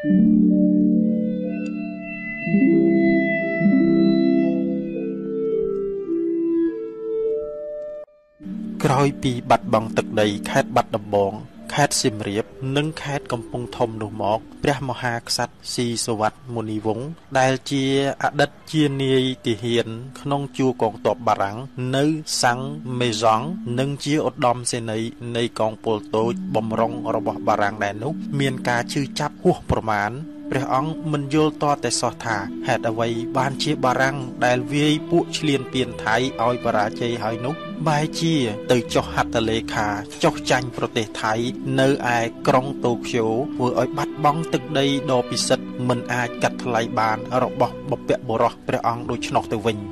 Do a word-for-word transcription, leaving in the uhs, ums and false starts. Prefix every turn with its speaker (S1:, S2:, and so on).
S1: ក្រោយពីបាត់បង់ទឹកដីខេត្តបាត់ដំបងខេត្តសៀមរាបនិងខេត្តកំពង់ធំនោះមកព្រះមហាក្សត្រស៊ីសុវត្ថិមុនីវង្សដែលជាអតីតជានាយទាហានក្នុងជួរកងទ័ពបារាំងនៅសាំងមេសង់និងជាឧត្តមសេនីយ៍នៃកងពលតូចបំរុងរបស់បារាំងដែរនោះមានការឈឺចាប់ហួសប្រមាណព្រះអង្គមិនយល់តតែសោះថាហេតុអ្វីបានជាបារាំងដែលវាយពួកឈ្លានពានថៃឲ្យបរាជ័យហើយនោះបែរជាទៅចុះហត្ថលេខាចុះចាញ់ប្រទេសថៃនៅឯក្រុងតូក្យូធ្វើឲ្យបាត់បង់ទឹកដីដ៏ពិសិដ្ឋមិនអាចកាត់ថ្លៃបានរបស់បព្វបុរសព្រះអង្គដូច្នោះទៅវិញ